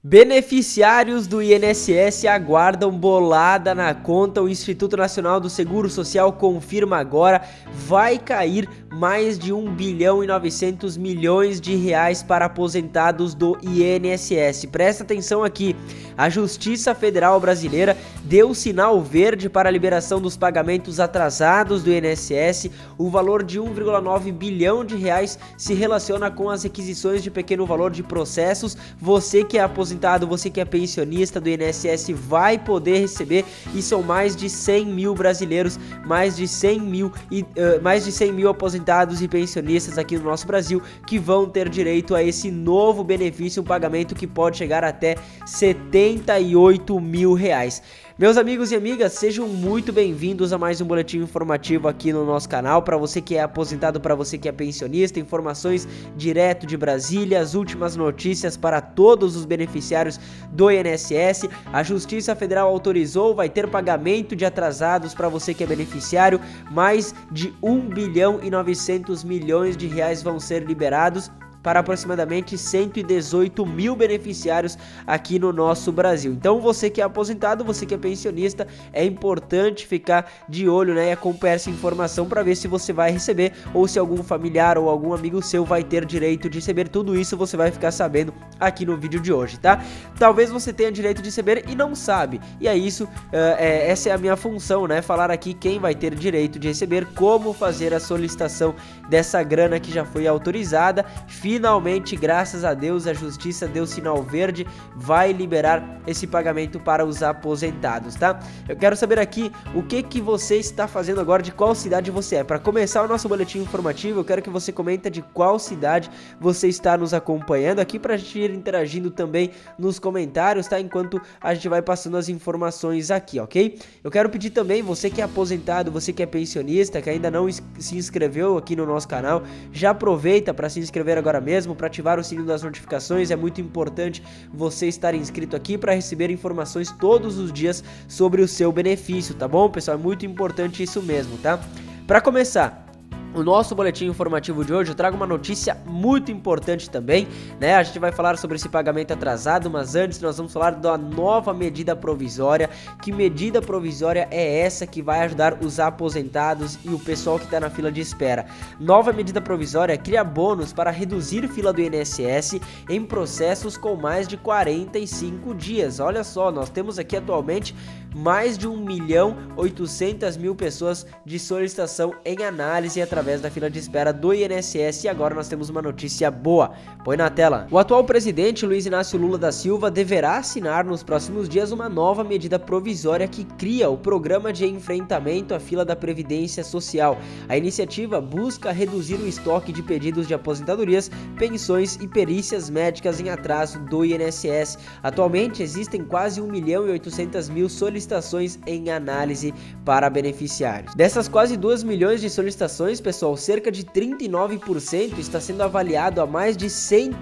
Beneficiários do INSS aguardam bolada na conta. O Instituto Nacional do Seguro Social confirma agora, vai cair mais de 1 bilhão e 900 milhões de reais para aposentados do INSS. Presta atenção aqui, a Justiça Federal Brasileira deu sinal verde para a liberação dos pagamentos atrasados do INSS. O valor de 1,9 bilhão de reais se relaciona com as requisições de pequeno valor de processos. Você que é aposentado, você que é pensionista do INSS vai poder receber, e são mais de 100 mil brasileiros, mais de 100 mil aposentados e pensionistas aqui no nosso Brasil que vão ter direito a esse novo benefício, um pagamento que pode chegar até 78 mil reais. Meus amigos e amigas, sejam muito bem-vindos a mais um boletim informativo aqui no nosso canal. Para você que é aposentado, para você que é pensionista, informações direto de Brasília, as últimas notícias para todos os beneficiários do INSS. A Justiça Federal autorizou, vai ter pagamento de atrasados para você que é beneficiário. Mais de 1 bilhão e 900 milhões de reais vão ser liberados para aproximadamente 118 mil beneficiários aqui no nosso Brasil. Então você que é aposentado, você que é pensionista, é importante ficar de olho, né, e acompanhar essa informação para ver se você vai receber ou se algum familiar ou algum amigo seu vai ter direito de receber. Tudo isso você vai ficar sabendo aqui no vídeo de hoje, tá? Talvez você tenha direito de receber e não sabe, e é isso, essa é a minha função, né, falar aqui quem vai ter direito de receber, como fazer a solicitação dessa grana que já foi autorizada. Finalmente, graças a Deus, a Justiça deu sinal verde, vai liberar esse pagamento para os aposentados, tá? Eu quero saber aqui o que você está fazendo agora, de qual cidade você é. Para começar o nosso boletim informativo, eu quero que você comente de qual cidade você está nos acompanhando aqui, para a gente ir interagindo também nos comentários, tá? Enquanto a gente vai passando as informações aqui, ok? Eu quero pedir também, você que é aposentado, você que é pensionista, que ainda não se inscreveu aqui no nosso canal, já aproveita para se inscrever agora mesmo, para ativar o sininho das notificações. É muito importante você estar inscrito aqui para receber informações todos os dias sobre o seu benefício, tá bom, pessoal? É muito importante isso mesmo, tá? Para começar o nosso boletim informativo de hoje, eu trago uma notícia muito importante também, né? A gente vai falar sobre esse pagamento atrasado, mas antes nós vamos falar da nova medida provisória. Que medida provisória é essa que vai ajudar os aposentados e o pessoal que está na fila de espera? Nova medida provisória cria bônus para reduzir fila do INSS em processos com mais de 45 dias. Olha só, nós temos aqui atualmente mais de 1.800.000 pessoas de solicitação em análise através da fila de espera do INSS, e agora nós temos uma notícia boa. Põe na tela. O atual presidente Luiz Inácio Lula da Silva deverá assinar nos próximos dias uma nova medida provisória que cria o Programa de Enfrentamento à Fila da Previdência Social. A iniciativa busca reduzir o estoque de pedidos de aposentadorias, pensões e perícias médicas em atraso do INSS. Atualmente existem quase 1.800.000 solicitações em análise para beneficiários. Dessas quase 2 milhões de solicitações, pessoal, cerca de 39% está sendo avaliado há mais de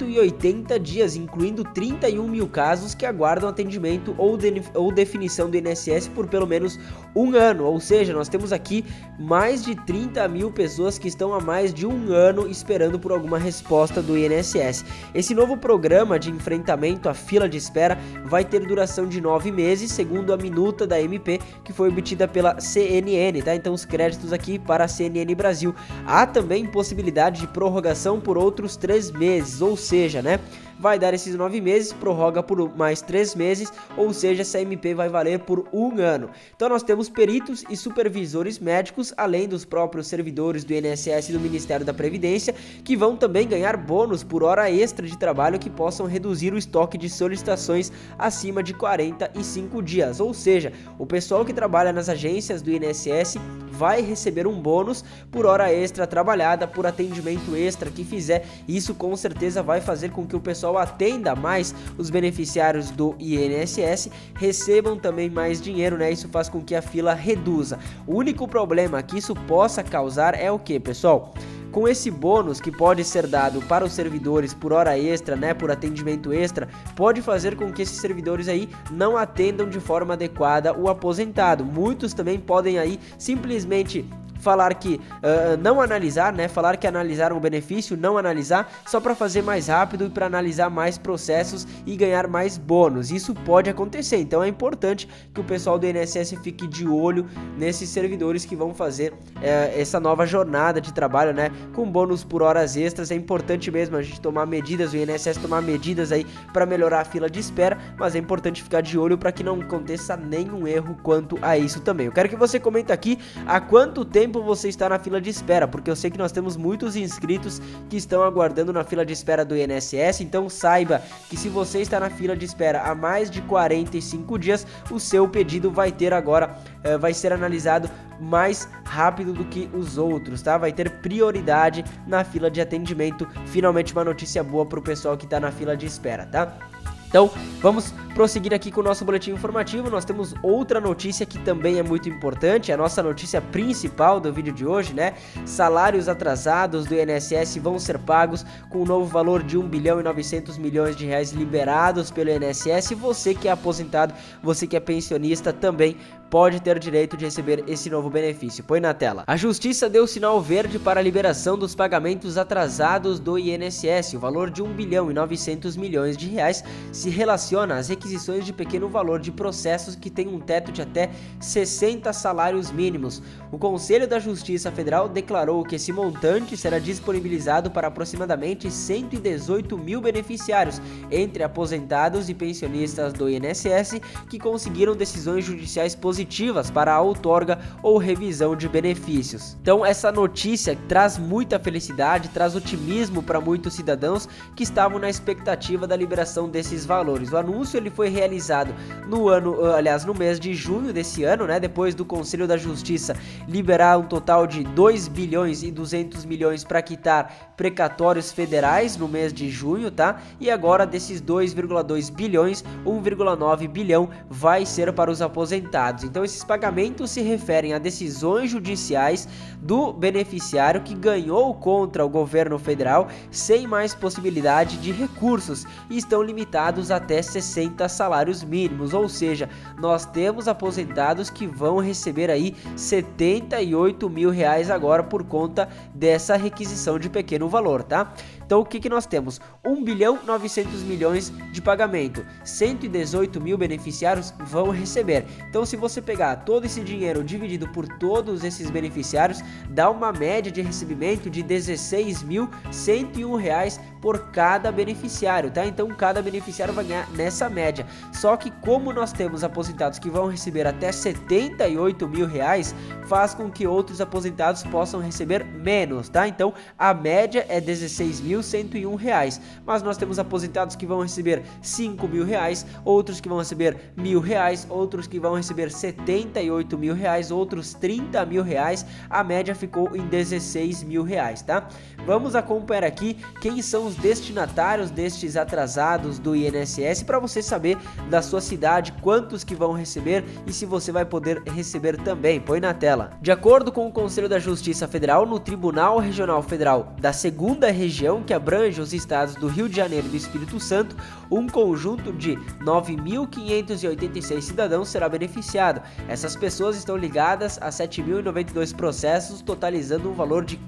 180 dias, incluindo 31 mil casos que aguardam atendimento ou definição do INSS por pelo menos um ano. Ou seja, nós temos aqui mais de 30 mil pessoas que estão há mais de um ano esperando por alguma resposta do INSS. Esse novo programa de enfrentamento à fila de espera vai ter duração de 9 meses, segundo a minuta da MP que foi obtida pela CNN, tá? Então os créditos aqui para a CNN Brasil. Há também possibilidade de prorrogação por outros 3 meses, ou seja, né, vai dar esses 9 meses, prorroga por mais 3 meses, ou seja, essa MP vai valer por um ano. Então nós temos peritos e supervisores médicos, além dos próprios servidores do INSS e do Ministério da Previdência, que vão também ganhar bônus por hora extra de trabalho que possam reduzir o estoque de solicitações acima de 45 dias, ou seja, o pessoal que trabalha nas agências do INSS vai receber um bônus por hora extra trabalhada, por atendimento extra que fizer. Isso com certeza vai fazer com que o pessoal atenda mais os beneficiários do INSS, recebam também mais dinheiro, né? Isso faz com que a fila reduza. O único problema que isso possa causar é o que, pessoal? Com esse bônus que pode ser dado para os servidores por hora extra, né, por atendimento extra, pode fazer com que esses servidores aí não atendam de forma adequada o aposentado. Muitos também podem aí simplesmente falar que não analisar, né? Falar que analisaram o benefício, não analisar, só para fazer mais rápido e para analisar mais processos e ganhar mais bônus. Isso pode acontecer, então é importante que o pessoal do INSS fique de olho nesses servidores que vão fazer essa nova jornada de trabalho, né? Com bônus por horas extras. É importante mesmo a gente tomar medidas, o INSS tomar medidas aí para melhorar a fila de espera, mas é importante ficar de olho para que não aconteça nenhum erro quanto a isso também. Eu quero que você comente aqui há quanto tempo você está na fila de espera, porque eu sei que nós temos muitos inscritos que estão aguardando na fila de espera do INSS, então saiba que se você está na fila de espera há mais de 45 dias, o seu pedido vai ter agora, vai ser analisado mais rápido do que os outros, tá? Vai ter prioridade na fila de atendimento. Finalmente uma notícia boa para o pessoal que está na fila de espera, tá? Então, vamos prosseguir aqui com o nosso boletim informativo. Nós temos outra notícia que também é muito importante, a nossa notícia principal do vídeo de hoje, né? Salários atrasados do INSS vão ser pagos com um novo valor de 1 bilhão e 900 milhões de reais liberados pelo INSS. Você que é aposentado, você que é pensionista também pode ter direito de receber esse novo benefício. Põe na tela. A Justiça deu sinal verde para a liberação dos pagamentos atrasados do INSS. O valor de 1 bilhão e 900 milhões de reais se relaciona às requisições de pequeno valor de processos que têm um teto de até 60 salários mínimos. O Conselho da Justiça Federal declarou que esse montante será disponibilizado para aproximadamente 118 mil beneficiários, entre aposentados e pensionistas do INSS, que conseguiram decisões judiciais positivas para a outorga ou revisão de benefícios. Então essa notícia traz muita felicidade, traz otimismo para muitos cidadãos que estavam na expectativa da liberação desses valores. O anúncio ele foi realizado no mês de junho desse ano, né, depois do Conselho da Justiça liberar um total de 2 bilhões e 200 milhões para quitar precatórios federais no mês de junho, tá? E agora desses 2,2 bilhões, 1,9 bilhão vai ser para os aposentados. Então esses pagamentos se referem a decisões judiciais do beneficiário que ganhou contra o governo federal sem mais possibilidade de recursos e estão limitados até 60 salários mínimos, ou seja, nós temos aposentados que vão receber aí 78 mil reais agora por conta dessa requisição de pequeno valor, tá? Então o que nós temos? 1 bilhão 900 milhões de pagamento, 118 mil beneficiários vão receber. Então se você pegar todo esse dinheiro dividido por todos esses beneficiários, dá uma média de recebimento de 16.101 reais por cada beneficiário, tá? Então cada beneficiário vai ganhar nessa média. Só que como nós temos aposentados que vão receber até 78 mil reais, faz com que outros aposentados possam receber menos, tá? Então a média é 16.101 reais, mas nós temos aposentados que vão receber 5 mil reais, outros que vão receber 1.000 reais, outros que vão receber 78 mil reais, outros 30 mil reais, a média ficou em 16 mil reais, tá? Vamos acompanhar aqui quem são os destinatários destes atrasados do INSS para você saber da sua cidade quantos que vão receber e se você vai poder receber também. Põe na tela. De acordo com o Conselho da Justiça Federal, no Tribunal Regional Federal da 2ª Região, que abrange os estados do Rio de Janeiro e do Espírito Santo, um conjunto de 9.586 cidadãos será beneficiado. Essas pessoas estão ligadas a 7.092 processos, totalizando um valor de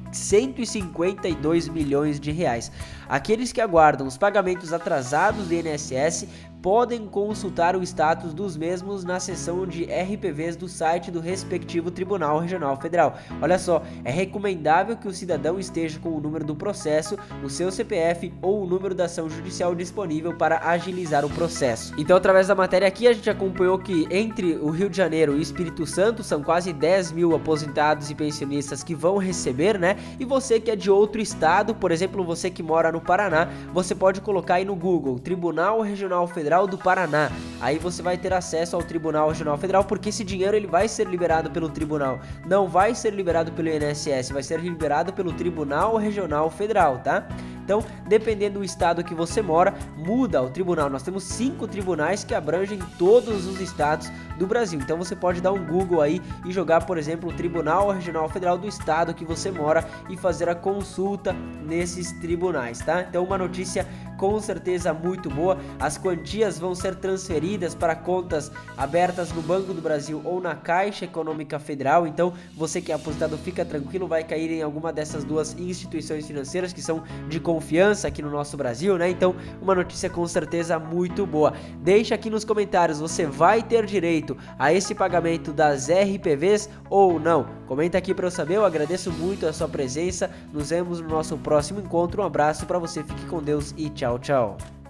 152 milhões de reais. Aqueles que aguardam os pagamentos atrasados do INSS podem consultar o status dos mesmos na seção de RPVs do site do respectivo Tribunal Regional Federal. Olha só, é recomendável que o cidadão esteja com o número do processo, o seu CPF ou o número da ação judicial disponível para agilizar o processo. Então, através da matéria aqui, a gente acompanhou que entre o Rio de Janeiro e o Espírito Santo são quase 10 mil aposentados e pensionistas que vão receber, né? E você que é de outro estado, por exemplo, você que mora no Paraná, você pode colocar aí no Google Tribunal Regional Federal do Paraná. Aí você vai ter acesso ao Tribunal Regional Federal, porque esse dinheiro ele vai ser liberado pelo tribunal, não vai ser liberado pelo INSS, vai ser liberado pelo Tribunal Regional Federal, tá? Então, dependendo do estado que você mora, muda o tribunal. Nós temos 5 tribunais que abrangem todos os estados do Brasil. Então você pode dar um Google aí e jogar, por exemplo, o Tribunal Regional Federal do estado que você mora e fazer a consulta nesses tribunais, tá? Então uma notícia com certeza muito boa. As quantias vão ser transferidas para contas abertas no Banco do Brasil ou na Caixa Econômica Federal. Então você que é aposentado, fica tranquilo, vai cair em alguma dessas duas instituições financeiras que são de confiança aqui no nosso Brasil, né? Então uma notícia com certeza muito boa. Deixa aqui nos comentários, você vai ter direito a esse pagamento das RPVs ou não? Comenta aqui para eu saber. Eu agradeço muito a sua presença. Nos vemos no nosso próximo encontro. Um abraço para você, fique com Deus e tchau, tchau.